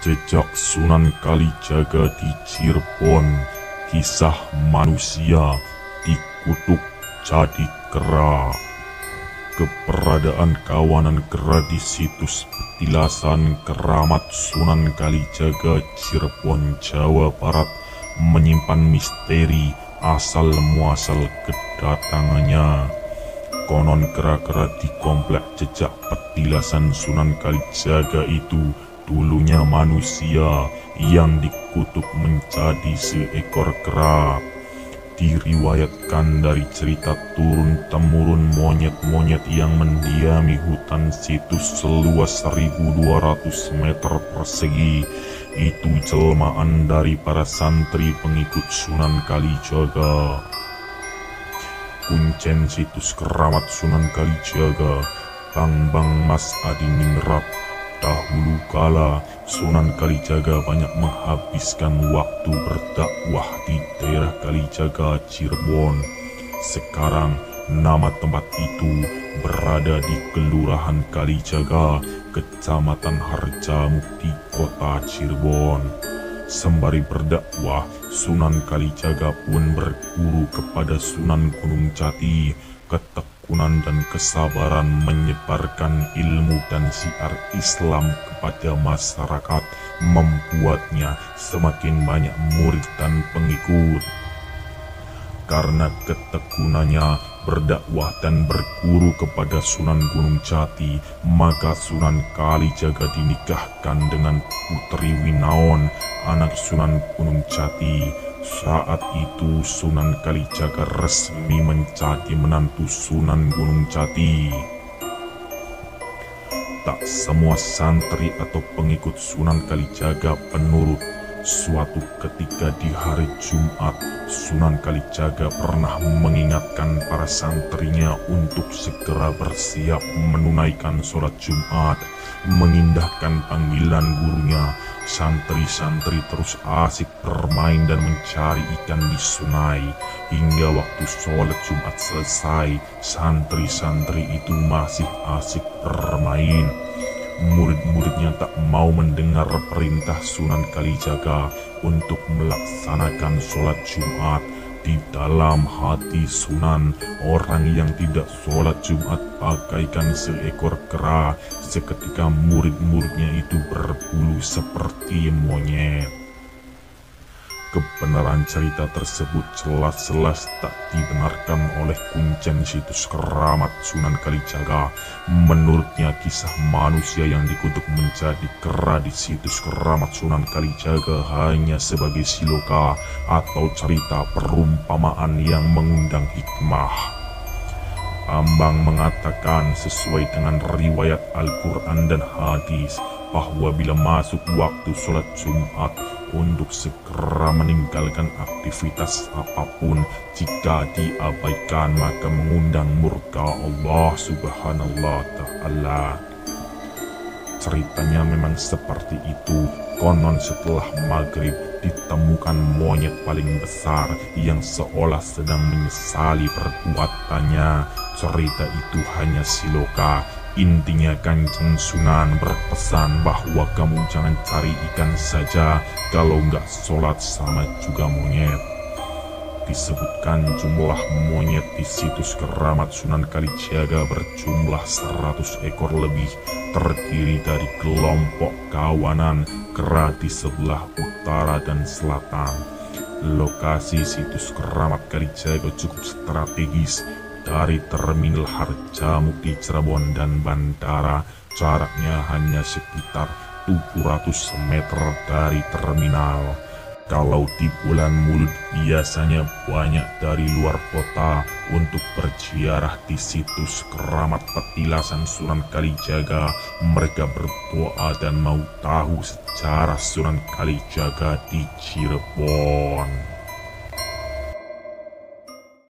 Jejak Sunan Kalijaga di Cirebon, kisah manusia dikutuk jadi kera. Keberadaan kawanan kera di situs petilasan keramat Sunan Kalijaga Cirebon, Jawa Barat menyimpan misteri asal muasal kedatangannya. Konon kera-kera di komplek jejak petilasan Sunan Kalijaga itu dulunya manusia yang dikutuk menjadi seekor kera. Diriwayatkan dari cerita turun-temurun monyet-monyet yang mendiami hutan situs seluas 1200 meter persegi itu jelmaan dari para santri pengikut Sunan Kalijaga. Kuncen situs keramat Sunan Kalijaga, Bang Mas Adi Ningrat. Dahulu kala Sunan Kalijaga banyak menghabiskan waktu berdakwah di daerah Kalijaga, Cirebon. Sekarang nama tempat itu berada di Kelurahan Kalijaga, Kecamatan Harjamukti, Kota Cirebon. Sembari berdakwah, Sunan Kalijaga pun berguru kepada Sunan Gunung Jati. Ketekunan dan kesabaran menyebarkan ilmu dan syiar Islam kepada masyarakat membuatnya semakin banyak murid dan pengikut. Karena ketekunannya berdakwah dan berguru kepada Sunan Gunung Jati, maka Sunan Kalijaga dinikahkan dengan Putri Winaon, anak Sunan Gunung Jati. Saat itu Sunan Kalijaga resmi menjadi menantu Sunan Gunung Jati. Tak semua santri atau pengikut Sunan Kalijaga penurut. Suatu ketika di hari Jumat, Sunan Kalijaga pernah mengingatkan para santrinya untuk segera bersiap menunaikan sholat Jumat. Mengindahkan panggilan gurunya, santri-santri terus asik bermain dan mencari ikan di sungai. Hingga waktu sholat Jumat selesai, santri-santri itu masih asik bermain. Murid-muridnya tak mau mendengar perintah Sunan Kalijaga untuk melaksanakan sholat Jumat. Di dalam hati Sunan, orang yang tidak sholat Jumat bagaikan seekor kera. Seketika murid-muridnya itu berbulu seperti monyet. Kebenaran cerita tersebut jelas-jelas tak dibenarkan oleh kuncen situs keramat Sunan Kalijaga. Menurutnya kisah manusia yang dikutuk menjadi kera di situs keramat Sunan Kalijaga hanya sebagai siloka atau cerita perumpamaan yang mengundang hikmah. Ambang mengatakan sesuai dengan riwayat Al-Quran dan hadis bahwa bila masuk waktu sholat Jumat untuk segera meninggalkan aktivitas apapun. Jika diabaikan maka mengundang murka Allah Subhanahu wa Ta'ala. Ceritanya memang seperti itu. Konon setelah maghrib ditemukan monyet paling besar yang seolah sedang menyesali perbuatannya. Cerita itu hanya siloka. Intinya Kanjeng Sunan berpesan bahwa kamu jangan cari ikan saja, kalau nggak sholat sama juga monyet. Disebutkan jumlah monyet di situs keramat Sunan Kalijaga berjumlah 100 ekor lebih, terdiri dari kelompok kawanan kera di sebelah utara dan selatan. Lokasi situs keramat Kalijaga cukup strategis. Dari terminal Harjamukti Cirebon dan bandara, jaraknya hanya sekitar 700 meter dari terminal. Kalau di bulan Mulud biasanya banyak dari luar kota untuk berziarah di situs keramat petilasan Sunan Kalijaga. Mereka berdoa dan mau tahu sejarah Sunan Kalijaga di Cirebon.